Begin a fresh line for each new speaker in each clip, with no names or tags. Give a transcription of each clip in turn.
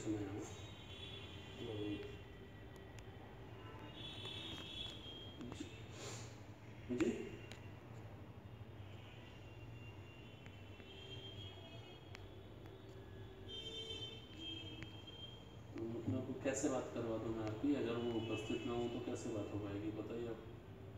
में आया हूँ। जी मतलब कैसे बात करवा दूँ मैं आपकी? अगर वो उपस्थित ना हो तो कैसे बात हो पाएगी, बताइए आप।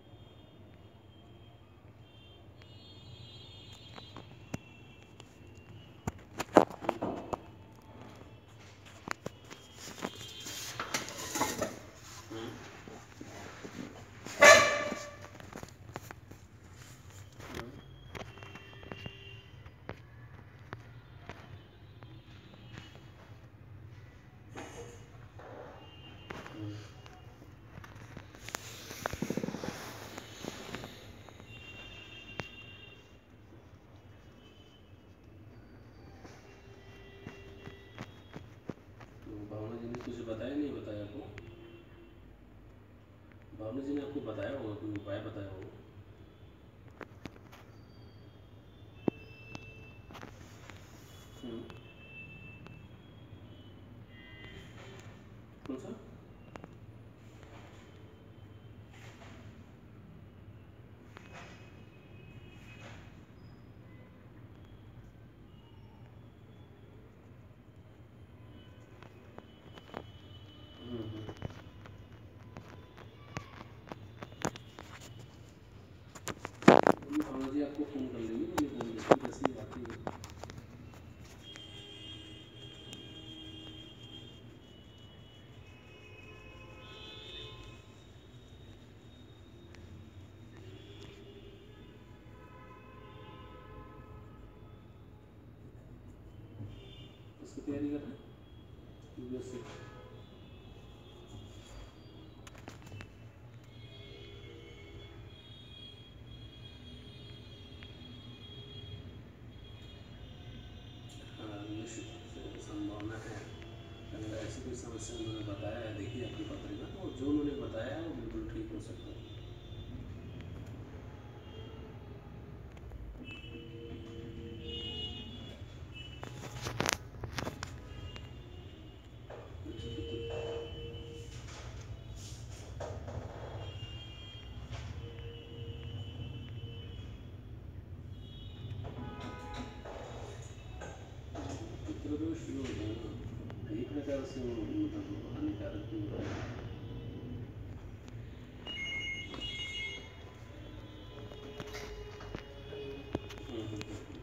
भावना जी ने कुछ बताया, नहीं बताया आपको? भावना जी ने आपको बताया होगा, कोई उपाय बताया होगा? कौन सा? भावना जी आपको फ़ोन कर लेंगे, मुझे बोल देती जैसे ही आती है। उसकी तैयारी कर रहे हैं यूएस से। हाँ, निश्चित रूप से संभावना है। अगर ऐसी कोई समस्या उन्होंने बताया है, देखिए आपकी पत्रिका, तो जो उन्होंने बताया है वो बिल्कुल ठीक हो सकता है। ठीक है, तो पितृदोष जो है ना, कई प्रकार से वो मतलब हानिकारक भी होता है। हम्म, हम्म, हम्म।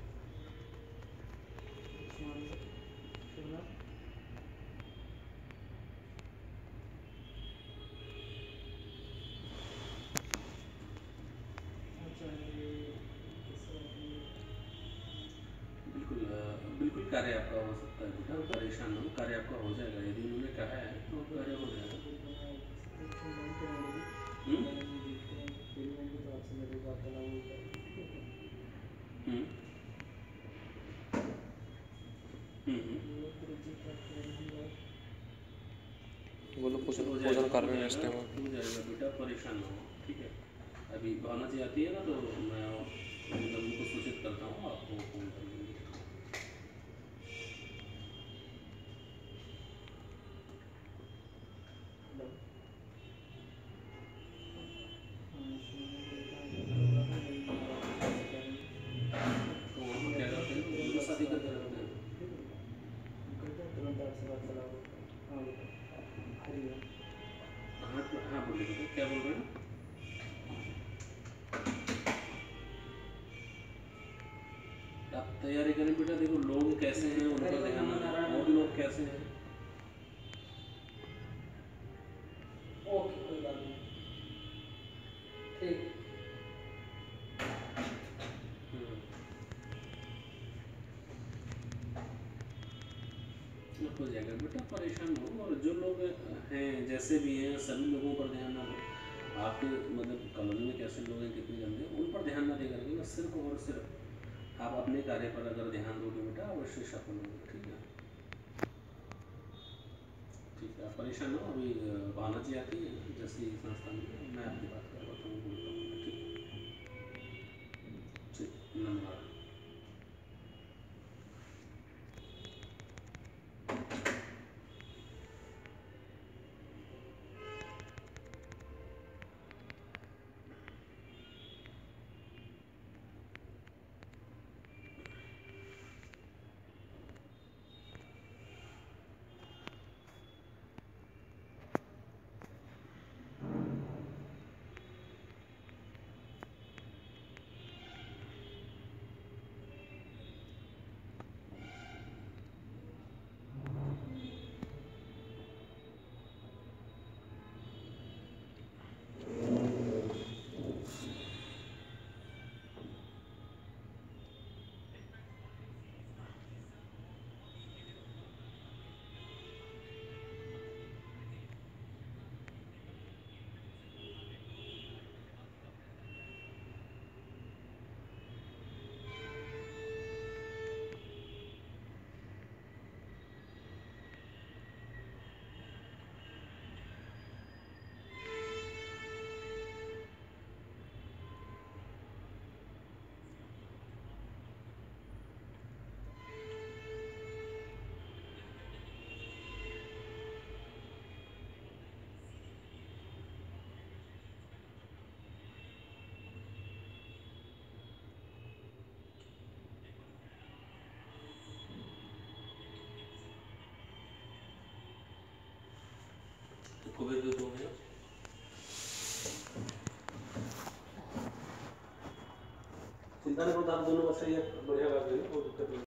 बिल्कुल बिल्कुल कार्य आपका हो सकता है बेटा, परेशान ना हो, कार्य आपका हो जाएगा। यदि उन्होंने कहा है तो कार्य हो जाएगा। हम्म? हम्म,
वो लोग
हो
भोजन
जाएगा,
कर
हो
रहे हैं इस
जाएगा,
टाइम।
हो जाएगा बेटा, परेशान ना हो, ठीक है। अभी भावना जी आती है ना, तो मैं मतलब उनको सूचित करता हूँ, आपको फ़ोन कर लेंगे। तो वहाँ पर क्या करते हैं, उनको शादी करके रखते हैं। हाँ हाँ, बोलिए बेटा, क्या बोल रहे हैं? आप तैयारी करें बेटा, देखो लोग कैसे हैं उन पर ध्यान ना दें, और लोग कैसे हैं।
ओके, कोई बात नहीं, ठीक।
हो जाएगा बेटा, परेशान न हो। और जो लोग हैं जैसे भी हैं, सभी लोगों पर ध्यान ना दो। आपके मतलब कॉलोनी में कैसे लोग हैं, कितने गंदे हैं, उन पर ध्यान ना दे करके ना, सिर्फ और सिर्फ आप अपने कार्य पर अगर ध्यान दोगे बेटा, अवश्य सफल होंगे। ठीक है, ठीक है, आप परेशान हो। अभी भावना जी आती है, जैसे ही संस्थान में मैं आपकी बात करवाता हूँ, बोलता हूँ। ठीक ठीक, धन्यवाद। कुबेर के दो हैं, चिंता नहीं करो, आप दोनों बस ये बढ़िया कर देंगे, कोई दिक्कत नहीं।